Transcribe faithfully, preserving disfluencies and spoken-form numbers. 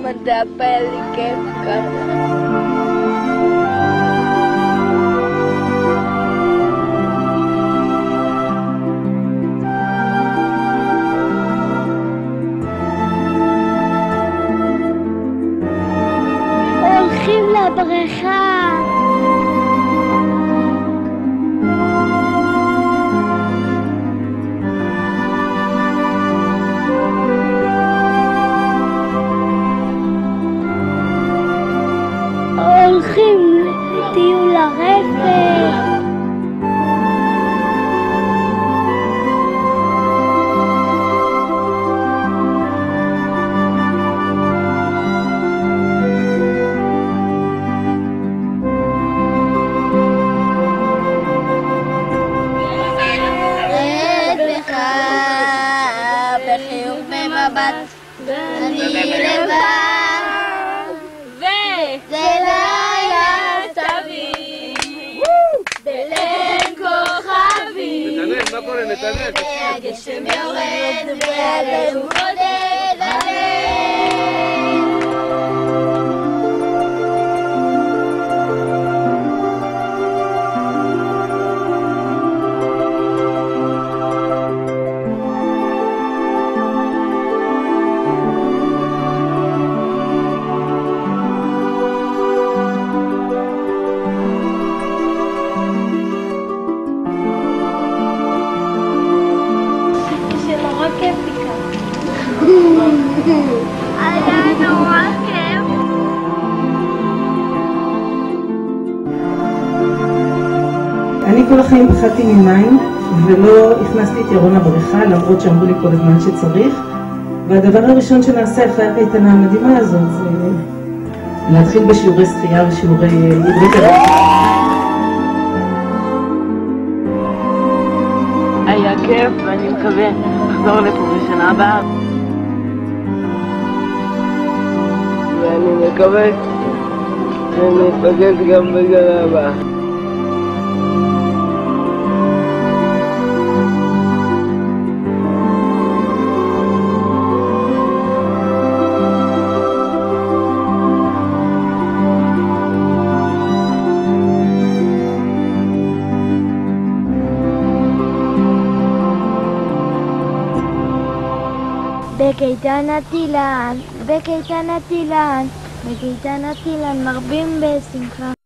מדע, היה לי כיף ככה. הולכים לבריכה. הולכים לטיול הרפת. בחיוך ומבט, אני לבד, וזה לילה סביב, בלב כוכבים, נתנאל, מה קורה נתנאל? הגשם יורד והלב מודד הלב. נורא כיף לי כאן. היה נורא כיף. אני כל החיים פחדתי ממים ולא הכנסתי את ירון לבריכה, למרות שאמרו לי כל הזמן שצריך. והדבר הראשון שנעשה אחרי הקייטנה המדהימה הזאת זה להתחיל בשיעורי שחייה ושיעורי עברית עברית. היה כיף ואני מקווה לחזור לפה בשנה הבאה. ואני מקווה שנתפגש גם בשנה הבאה. בקייטנת אילן, בקייטנת אילן, בקייטנת אילן מרבים בשמחה.